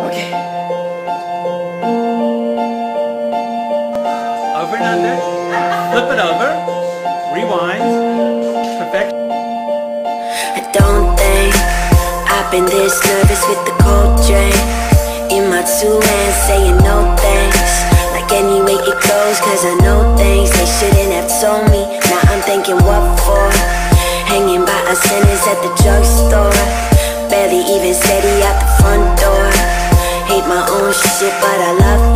Okay. Over and under. Flip it over. Rewind. Perfect. I don't think I've been this nervous with the cold drink in my 2 hands, saying no thanks. Like anyway it goes, cause I know things they shouldn't have told me. Now I'm thinking what for? Hanging by a sentence at the drugstore. Barely even steady out the front door. Hate my own shit but I love